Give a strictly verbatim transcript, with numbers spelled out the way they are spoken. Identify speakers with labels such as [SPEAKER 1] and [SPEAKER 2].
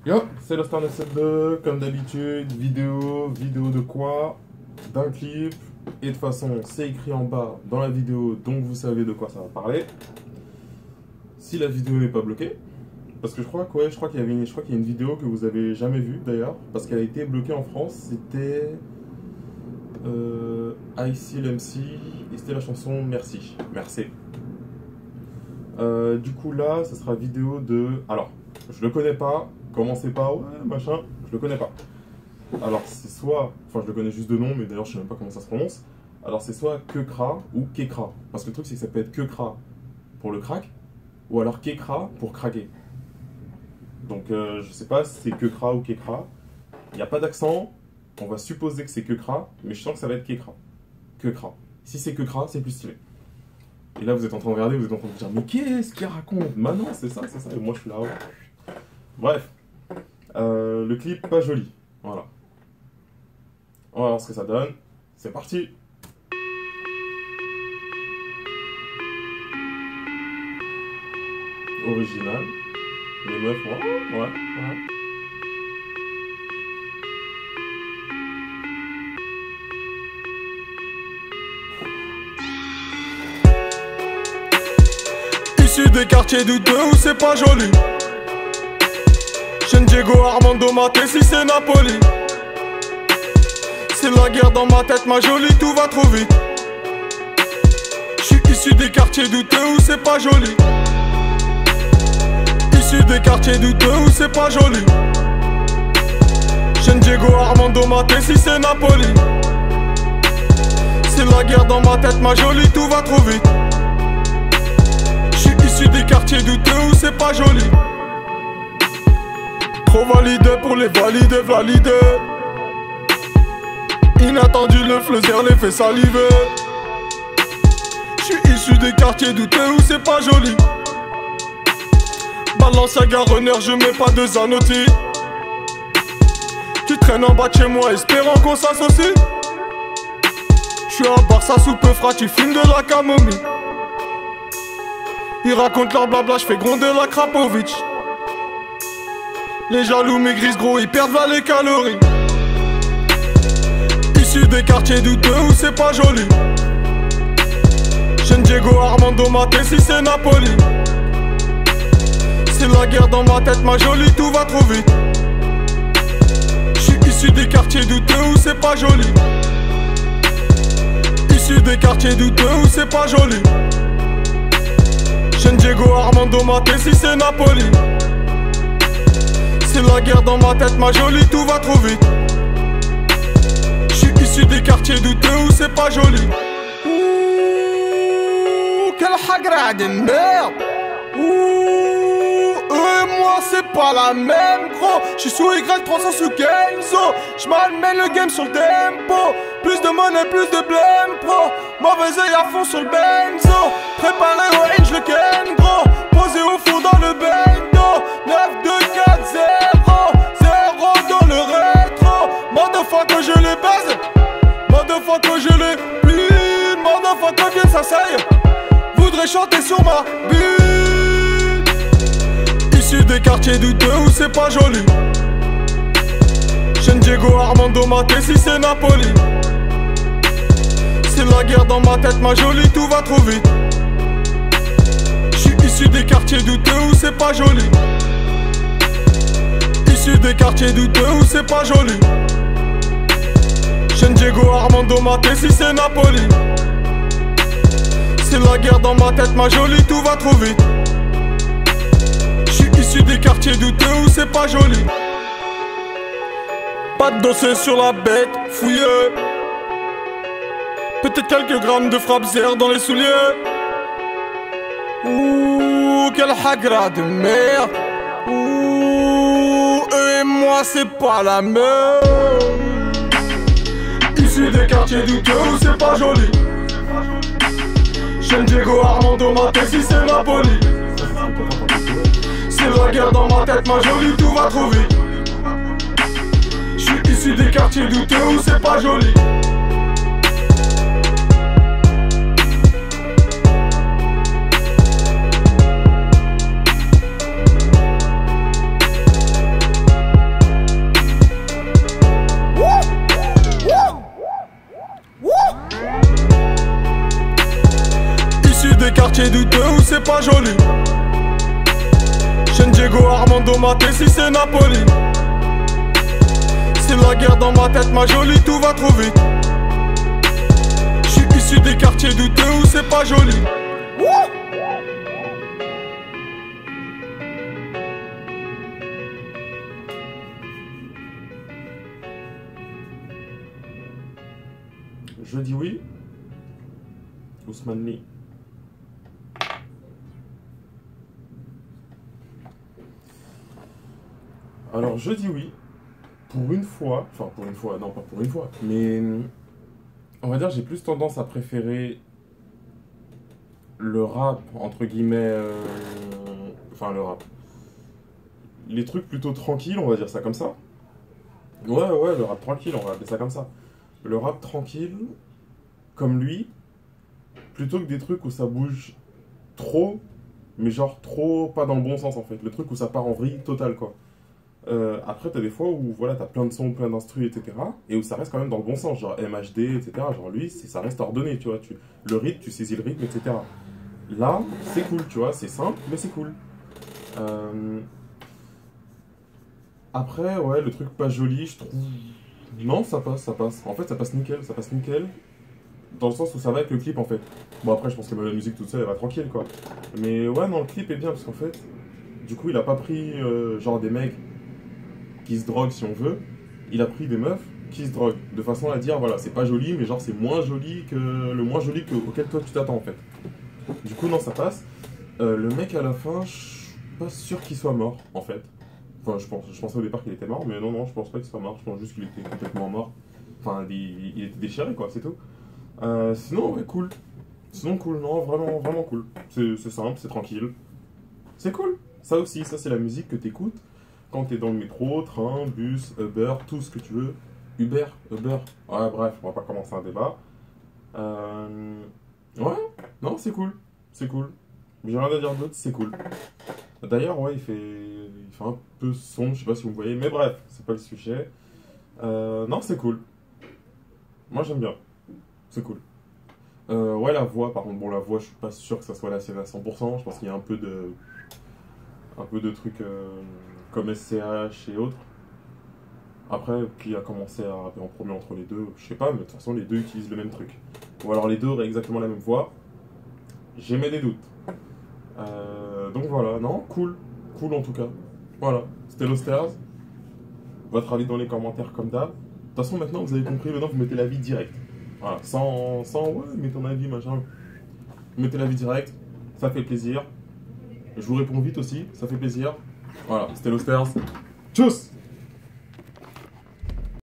[SPEAKER 1] Yo, c'est le Star neuf cent soixante-deux, comme d'habitude, vidéo, vidéo de quoi? D'un clip, et de toute façon, c'est écrit en bas dans la vidéo, donc vous savez de quoi ça va parler. Si la vidéo n'est pas bloquée, parce que je crois que ouais, je crois qu'il y avait une, je crois qu'il y a une vidéo que vous avez jamais vue d'ailleurs, parce qu'elle a été bloquée en France, c'était euh, ICIL M C, et c'était la chanson Merci, merci. Euh, du coup là, ça sera vidéo de... Alors, je le connais pas, commencez pas, ouais, machin, je le connais pas. Alors c'est soit, enfin je le connais juste de nom, mais d'ailleurs je sais même pas comment ça se prononce. Alors c'est soit Kekra ou Kekra. Parce que le truc c'est que ça peut être Kekra pour le crack, ou alors Kekra pour craquer. Donc euh, je sais pas si c'est Kekra ou Kekra. Il n'y a pas d'accent, on va supposer que c'est Kekra, mais je sens que ça va être Kekra. Kekra. Si c'est Kekra, c'est plus stylé. Et là vous êtes en train de regarder, vous êtes en train de dire mais qu'est-ce qu'il raconte? Bah non, c'est ça, c'est ça, et moi je suis là. Ouais. Bref, euh, le clip pas joli, voilà. On va voir ce que ça donne. C'est parti. Original. Les meufs, ouais, ouais, ouais.
[SPEAKER 2] Issu des quartiers douteux où c'est pas joli. Jeune Diego Armando Maté si c'est Napoli. C'est la guerre dans ma tête, ma jolie, tout va trop vite. J'suis issu des quartiers douteux où c'est pas joli. Issu des quartiers douteux où c'est pas joli. Jeune Diego Armando Maté si c'est Napoli. C'est la guerre dans ma tête, ma jolie, tout va trop vite. J'suis issu des quartiers douteux où c'est pas joli. Trop validé pour les valider, valider. Inattendu, le fleuzer les fait saliver. J'suis issu des quartiers douteux où c'est pas joli. Balenciaga runner, je mets pas de Zanotti. Tu traînes en bas de chez moi espérant qu'on s'associe. J'suis à Barça sous peu frat, tu fumes de la camomille. Ils racontent leur blabla, j'fais gronder la Krapovic. Les jaloux maigrissent gros, ils perdent là les calories. Issu des quartiers douteux où c'est pas joli. Jeune Diego Armando Maté si c'est Napoli. C'est la guerre dans ma tête, ma jolie, tout va trop vite. J'suis issu des quartiers douteux où c'est pas joli. Issu des quartiers douteux où c'est pas joli. Jeune Diego Armando Maté si c'est Napoli. C'est la guerre dans ma tête, ma jolie, tout va trop vite. J'suis issu des quartiers douteux où c'est pas joli. Ouh, quelle hagra de merde. Ouh, eux et moi c'est pas la même gros. J'suis sous Y trois cents sous Gamezo. J'm'amène le game sur le tempo. Plus de monnaie, plus de blême pro. Mauvais œil à fond sur le benzo. Préparé au range le ken gros. Posé au fond dans le bendo. neuf deux quatre zéro zéro dans le rétro. Motherfucker je les baise. Motherfucker je les plie. Motherfucker viens s'asseille. Voudrais chanter sur ma bille. Issu des quartiers douteux où c'est pas joli. Jeune Diego Armando Maté si c'est Napoli. C'est la guerre dans ma tête, ma jolie, tout va trop vite. J'suis issu des quartiers douteux où c'est pas joli. Issu des quartiers douteux où c'est pas joli. Jeune Diego Armando Maté si c'est Napoli. C'est la guerre dans ma tête, ma jolie, tout va trop vite. J'suis issu des quartiers douteux où c'est pas joli. Pas de dossier sur la bête, fouillé. Peut-être quelques grammes de frappe zère dans les souliers. Ouh, quelle hagra de merde. Ouh, eux et moi c'est pas la même. Issu des quartiers douteux où c'est pas joli. Jeune Diego Armando Maté si c'est Napoli. C'est la guerre dans ma tête, ma jolie, tout va trop vite. J'suis issu des quartiers douteux où c'est pas joli. des quartiers douteux où c'est pas joli. Jeune Diego Armando Maté si c'est Napoli. C'est la guerre dans ma tête ma jolie, tout va trop vite. J'suis issu des quartiers douteux où c'est pas joli. Wouh!
[SPEAKER 1] Je dis oui. Ousmane Ly. Alors je dis oui. Pour une fois, enfin pour une fois, non pas pour une fois, mais on va dire j'ai plus tendance à préférer le rap, entre guillemets, euh, enfin le rap. Les trucs plutôt tranquilles, on va dire ça comme ça. Ouais, ouais, le rap tranquille, on va appeler ça comme ça. Le rap tranquille, comme lui, plutôt que des trucs où ça bouge trop, mais genre trop pas dans le bon sens en fait. Le truc où ça part en vrille totale quoi. Euh, après, t'as des fois où voilà, t'as plein de sons, plein d'instrus, et cetera. Et où ça reste quand même dans le bon sens, genre M H D, et cetera. Genre lui, ça reste ordonné, tu vois. Tu, le rythme, tu saisis le rythme, et cetera. Là, c'est cool, tu vois. C'est simple, mais c'est cool. Euh... Après, ouais, le truc pas joli, je trouve. Non, ça passe, ça passe. En fait, ça passe nickel, ça passe nickel. Dans le sens où ça va avec le clip, en fait. Bon, après, je pense que la musique toute seule, elle va tranquille, quoi. Mais ouais, non, le clip est bien, parce qu'en fait, du coup, il a pas pris, euh, genre, des mecs qui se droguent, si on veut. Il a pris des meufs qui se droguent. De façon à dire, voilà, c'est pas joli, mais genre, c'est moins joli que... Le moins joli que, auquel toi, tu t'attends, en fait. Du coup, non, ça passe. Euh, le mec, à la fin, je suis pas sûr qu'il soit mort, en fait. Enfin, je, pense, je pensais au départ qu'il était mort, mais non, non, je pense pas qu'il soit mort. Je pense juste qu'il était complètement mort. Enfin, il, il était déchiré, quoi, c'est tout. Euh, sinon, ouais, cool. Sinon, cool, non, vraiment, vraiment cool. C'est simple, c'est tranquille. C'est cool. Ça aussi, ça, c'est la musique que t'écoutes quand t'es dans le métro, train, bus, Uber, tout ce que tu veux. Uber, Uber. Ouais, bref, on va pas commencer un débat. Euh... Ouais, non, c'est cool. C'est cool. J'ai rien à dire d'autre, c'est cool. D'ailleurs, ouais, il fait... il fait un peu sombre, je sais pas si vous me voyez, mais bref, c'est pas le sujet. Euh... Non, c'est cool. Moi, j'aime bien. C'est cool. Euh, ouais, la voix, par contre, bon, la voix, je suis pas sûr que ça soit la sienne à cent pour cent. Je pense qu'il y a un peu de... un peu de trucs euh, comme S C H et autres. Après, qui a commencé à rapper en premier entre les deux, je sais pas, mais de toute façon, les deux utilisent le même truc. Ou alors les deux auraient exactement la même voix. J'émets des doutes. Euh, donc voilà, non, cool. Cool en tout cas. Voilà, c'était Losters. Votre avis dans les commentaires comme d'hab. De toute façon, maintenant, vous avez compris, maintenant, vous mettez l'avis direct. Voilà, sans, sans, ouais, mets ton avis, machin. Vous mettez l'avis direct, ça fait plaisir. Je vous réponds vite aussi, ça fait plaisir. Voilà, c'était Losters. Tchuss!